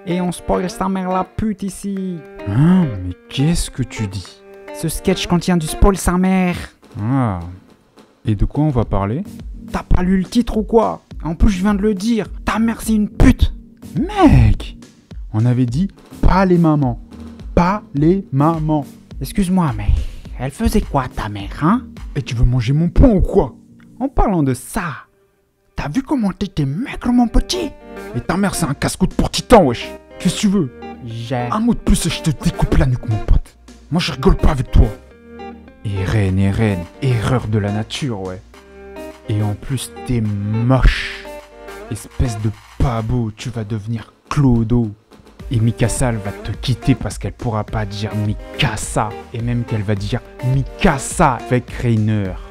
Et on spoil sa mère la pute ici. Hein, mais qu'est-ce que tu dis? Ce sketch contient du spoil sa mère. Ah. Et de quoi on va parler? T'as pas lu le titre ou quoi? En plus je viens de le dire, ta mère c'est une pute. Mec! On avait dit pas les mamans. Pas les mamans. Excuse-moi mais elle faisait quoi ta mère, hein? Et tu veux manger mon pain ou quoi? En parlant de ça, t'as vu comment t'étais maigre mon petit? Et ta mère c'est un casse-cou pour titan wesh. Qu'est-ce que tu veux? Un mot de plus et je te découpe la nuque mon pote. Moi je rigole pas avec toi. Et reine, erreur de la nature ouais. Et en plus t'es moche. Espèce de pas beau, tu vas devenir Clodo. Et Mikasa elle va te quitter parce qu'elle pourra pas dire Mikasa. Et même qu'elle va dire Mikasa avec Reiner.